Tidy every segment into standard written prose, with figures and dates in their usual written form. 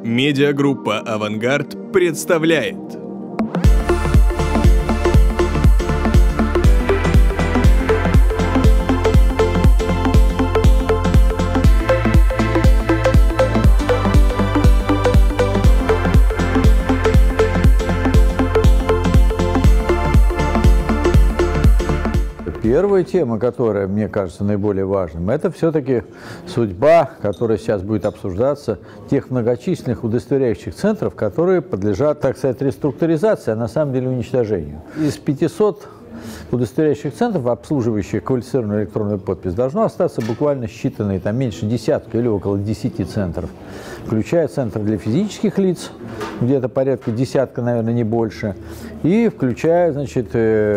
Медиагруппа «Авангард» представляет. Первая тема, которая, мне кажется, наиболее важным, это все-таки судьба, которая сейчас будет обсуждаться, тех многочисленных удостоверяющих центров, которые подлежат, так сказать, реструктуризации, а на самом деле уничтожению. Из 500 удостоверяющих центров, обслуживающих квалифицированную электронную подпись, должно остаться буквально считанные, там меньше десятка или около 10 центров, включая центр для физических лиц, где-то порядка десятка, наверное, не больше, и включая, значит,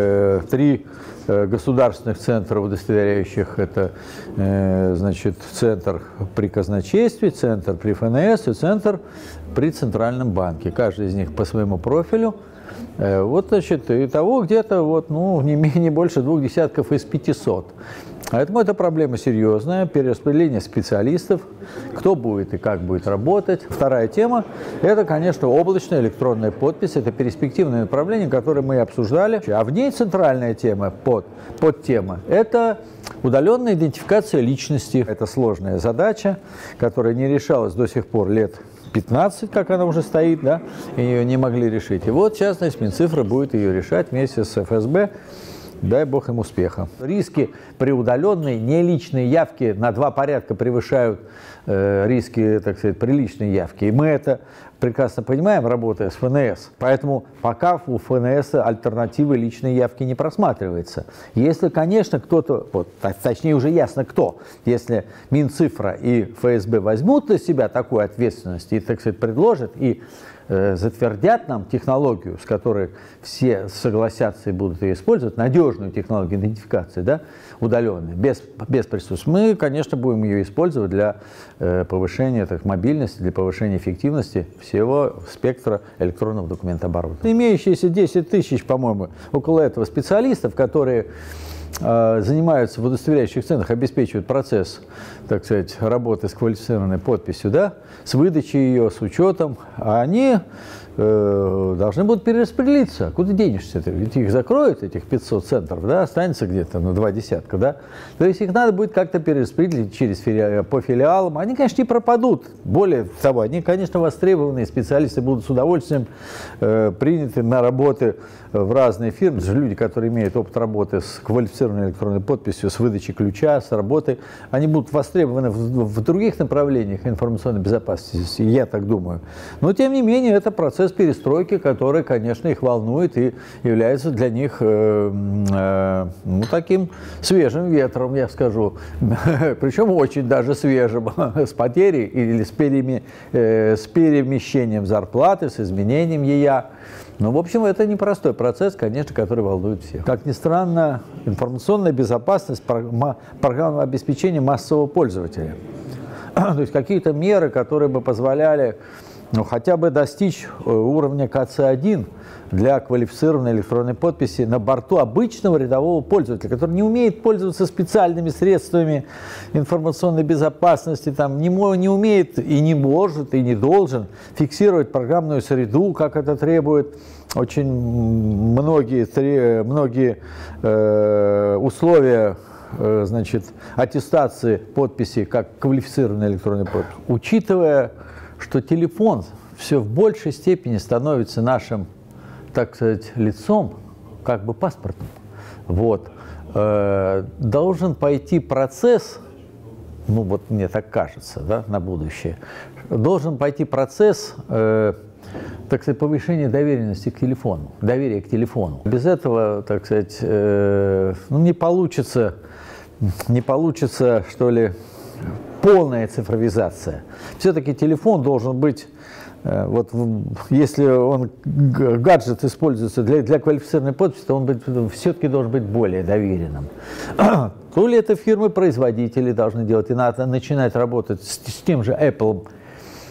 3 государственных центров удостоверяющих. Это, значит, центр при казначействе, центр при ФНС и центр при Центральном банке. Каждый из них по своему профилю. Вот, значит, итого где-то вот, ну, не больше 2 десятков из 500. Поэтому это проблема серьезная, перераспределение специалистов, кто будет и как будет работать. Вторая тема – это, конечно, облачная электронная подпись. Это перспективное направление, которое мы обсуждали. А в ней центральная тема, подтема – это удаленная идентификация личности. Это сложная задача, которая не решалась до сих пор лет 15, как она уже стоит, да, и ее не могли решить. И вот, в частности, Минцифра будет ее решать вместе с ФСБ. Дай бог им успеха. Риски при удаленной неличной явке на 2 порядка превышают риски, так сказать, при личной явке. И мы это прекрасно понимаем, работая с ФНС. Поэтому пока у ФНС альтернативы личной явки не просматривается. Если, конечно, кто-то, вот, точнее уже ясно кто, если Минцифра и ФСБ возьмут на себя такую ответственность и, так сказать, предложат и затвердят нам технологию, с которой все согласятся и будут ее использовать, надежную технологию идентификации, да, удаленной, без присутствия, мы, конечно, будем ее использовать для повышения мобильности, для повышения эффективности всего спектра электронного документооборота. Имеющиеся 10 тысяч, по-моему, около этого специалистов, которые занимаются в удостоверяющих центрах, обеспечивают процесс, так сказать, работы с квалифицированной подписью, да, с выдачей ее, с учетом, они должны будут перераспределиться. Куда денешься? Ведь их закроют, этих 500 центров, да, останется где-то на 2 десятка, да. То есть их надо будет как-то перераспределить по филиалам. Они, конечно, не пропадут. Более того, они, конечно, востребованные специалисты будут с удовольствием приняты на работы в разные фирмы. Люди, которые имеют опыт работы с квалифицированной электронной подписью, с выдачей ключа, с работой, они будут востребованы в других направлениях информационной безопасности, я так думаю. Но, тем не менее, это процесс перестройки, который, конечно, их волнует и является для них ну, таким свежим ветром, я скажу. Причем очень даже свежим, с потерей или с перемещением зарплаты, с изменением ЕЯ. Ну, в общем, это непростой процесс, конечно, который волнует всех. Как ни странно, информационная безопасность, программного обеспечения массового пользователя. То есть какие-то меры, которые бы позволяли, ну, хотя бы достичь уровня КЦ1 для квалифицированной электронной подписи на борту обычного рядового пользователя, который не умеет пользоваться специальными средствами информационной безопасности, там, не умеет и не может, и не должен фиксировать программную среду, как это требует очень многие условия, значит, аттестации подписи как квалифицированной электронной подписи. Учитывая, что телефон все в большей степени становится нашим, так сказать, лицом, как бы паспортом, вот, должен пойти процесс, ну вот мне так кажется, да, на будущее, должен пойти процесс, так сказать, повышения доверенности к телефону, доверия к телефону. Без этого, так сказать, ну, не получится, что ли, полная цифровизация. Все-таки телефон должен быть, вот, если гаджет используется для квалифицированной подписи, то он все-таки должен быть более доверенным. То ли это фирмы-производители должны делать, и надо начинать работать с тем же Apple,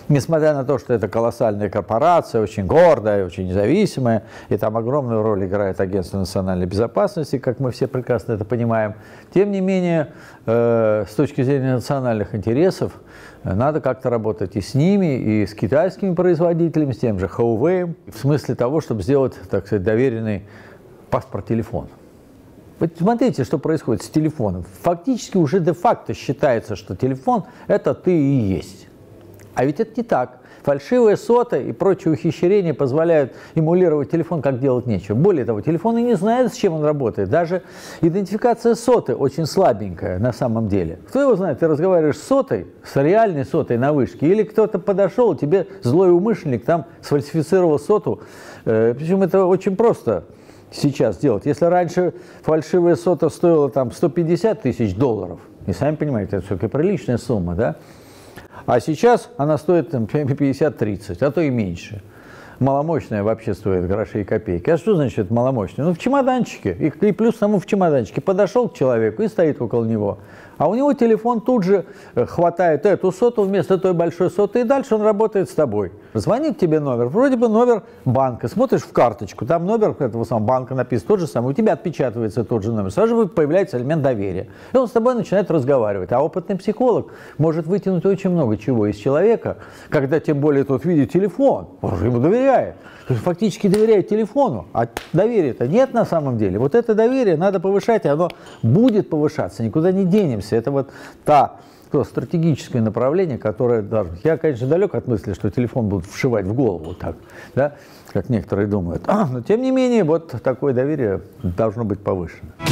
Несмотря на то, что это колоссальная корпорация, очень гордая, очень независимая, и там огромную роль играет Агентство национальной безопасности, как мы все прекрасно это понимаем, тем не менее, с точки зрения национальных интересов, надо как-то работать и с ними, и с китайскими производителями, с тем же Huawei, в смысле того, чтобы сделать, так сказать, доверенный паспорт-телефон. Вот смотрите, что происходит с телефоном. Фактически уже де-факто считается, что телефон – это ты и есть. А ведь это не так. Фальшивые соты и прочие ухищрения позволяют эмулировать телефон, как делать нечего. Более того, телефон и не знает, с чем он работает. Даже идентификация соты очень слабенькая на самом деле. Кто его знает, ты разговариваешь с сотой, с реальной сотой на вышке, или кто-то подошел, тебе злой умышленник там сфальсифицировал соту. Причем это очень просто сейчас делать. Если раньше фальшивая сота стоила там 150 тысяч долларов, и сами понимаете, это все-таки приличная сумма, да? А сейчас она стоит 50-30, а то и меньше. Маломощная вообще стоит гроши и копейки. А что значит маломощная? Ну, в чемоданчике. И плюс тому в чемоданчике. Подошел к человеку и стоит около него. А у него телефон тут же хватает эту соту вместо той большой соты, и дальше он работает с тобой. Звонит тебе номер, вроде бы номер банка, смотришь в карточку, там номер этого самого банка написан тот же самый, у тебя отпечатывается тот же номер, сразу же появляется элемент доверия. И он с тобой начинает разговаривать. А опытный психолог может вытянуть очень много чего из человека, когда тем более тот видит телефон, он ему доверяет. То есть фактически доверяет телефону, а доверия-то нет на самом деле. Вот это доверие надо повышать, и оно будет повышаться, никуда не денемся. Это вот то стратегическое направление, которое должно... Я, конечно, далек от мысли, что телефон будут вшивать в голову, так, да, как некоторые думают. Но, тем не менее, вот такое доверие должно быть повышено.